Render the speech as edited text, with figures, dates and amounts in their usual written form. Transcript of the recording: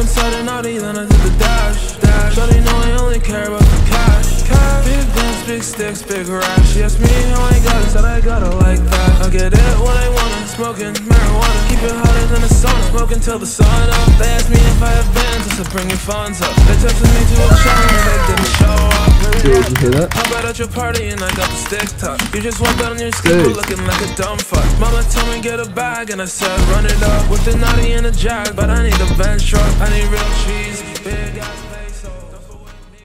inside a naughty, then I did the dash. Shawty know I only care about the cash. Big guns, big sticks, big racks. She asked me how I got it, said I got it like that. I get it when I want it, smoking marijuana. Keep it hotter than a sauna, smoking till the sun up. They asked me if I have bands, I said bring your funds up. They texted me to a challenge, they didn't show up. Dude, you hear that? How about at your party and I got the stick tuck. You just walked out on your skateboard looking like a dumb fuck. Mama told me get a bag and I said run it up. With the naughty and a jag, but I need a bench truck. I need real cheese, big ass.